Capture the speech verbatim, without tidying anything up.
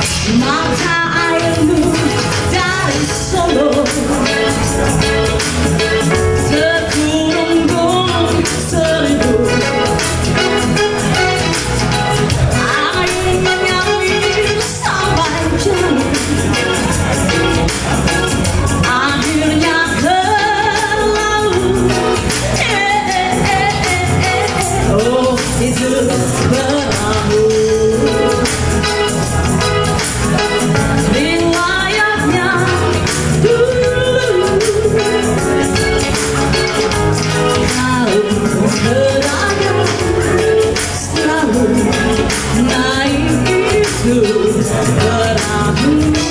matamu dari Solo, sekurung gunung seribu, angin menyalir sampai jauh, akhirnya ke laut. Eh, eh, eh, eh, eh. Oh, itu perahu. Naik itu perahu.